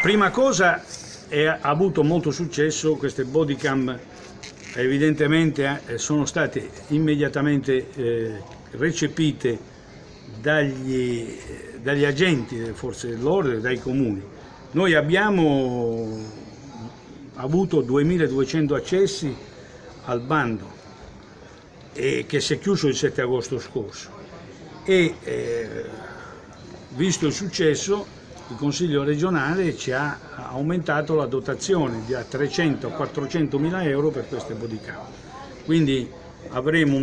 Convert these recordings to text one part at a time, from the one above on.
Prima cosa, ha avuto molto successo, queste bodycam evidentemente sono state immediatamente recepite dagli agenti delle forze dell'ordine, dai comuni. Noi abbiamo avuto 2200 accessi al bando che si è chiuso il 7 agosto scorso e visto il successo il Consiglio regionale ci ha aumentato la dotazione da 300 a 400 mila euro per queste bodycam. Quindi avremo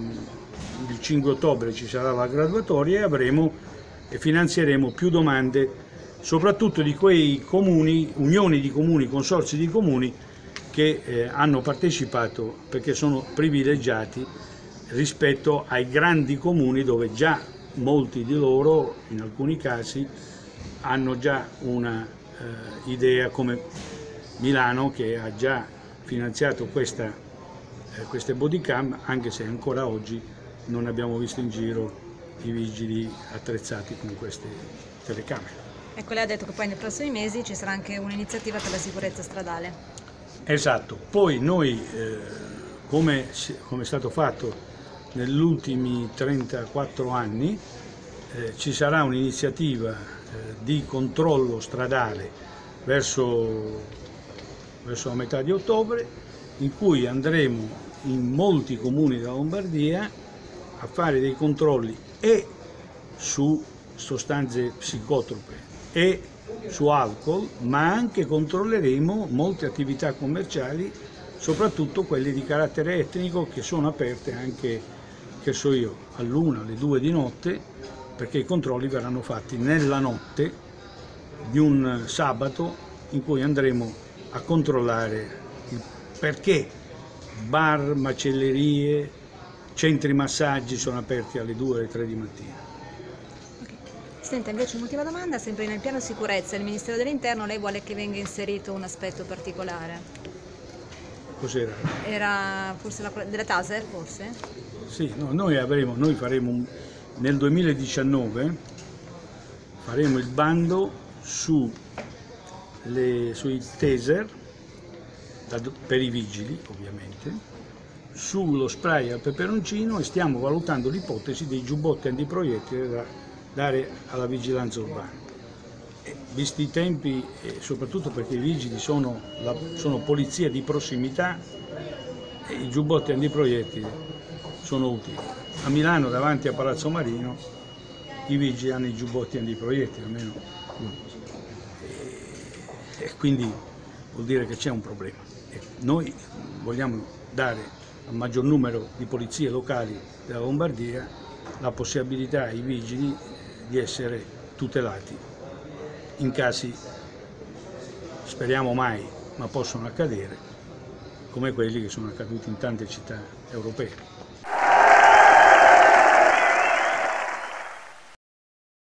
il 5 ottobre ci sarà la graduatoria e finanzieremo più domande, soprattutto di quei comuni, unioni di comuni, consorzi di comuni che hanno partecipato perché sono privilegiati rispetto ai grandi comuni dove già molti di loro, in alcuni casi, hanno già una idea, come Milano che ha già finanziato queste bodycam, anche se ancora oggi non abbiamo visto in giro i vigili attrezzati con queste telecamere. Ecco, lei ha detto che poi nei prossimi mesi ci sarà anche un'iniziativa per la sicurezza stradale. Esatto, poi noi, come è stato fatto negli ultimi 34 anni, ci sarà un'iniziativa di controllo stradale verso la metà di ottobre, in cui andremo in molti comuni della Lombardia a fare dei controlli e su sostanze psicotrope e su alcol, ma anche controlleremo molte attività commerciali, soprattutto quelle di carattere etnico, che sono aperte anche, che so io, all'1, alle 2 di notte, perché i controlli verranno fatti nella notte di un sabato, in cui andremo a controllare perché bar, macellerie, centri massaggi sono aperti alle 2 e alle 3 di mattina. Senta, invece un'ultima domanda, sempre nel piano sicurezza del Ministero dell'Interno lei vuole che venga inserito un aspetto particolare? Cos'era? Era forse della Taser, forse? Sì, no, noi faremo nel 2019 faremo il bando sui taser per i vigili, ovviamente, sullo spray al peperoncino, e stiamo valutando l'ipotesi dei giubbotti antiproiettili da dare alla vigilanza urbana. Visti i tempi, e soprattutto perché i vigili sono polizia di prossimità, e i giubbotti antiproiettili sono utili. A Milano, davanti a Palazzo Marino, i vigili hanno i giubbotti antiproiettili, almeno uno. E quindi vuol dire che c'è un problema. E noi vogliamo dare al maggior numero di polizie locali della Lombardia la possibilità ai vigili di essere tutelati in casi, speriamo mai, ma possono accadere, come quelli che sono accaduti in tante città europee.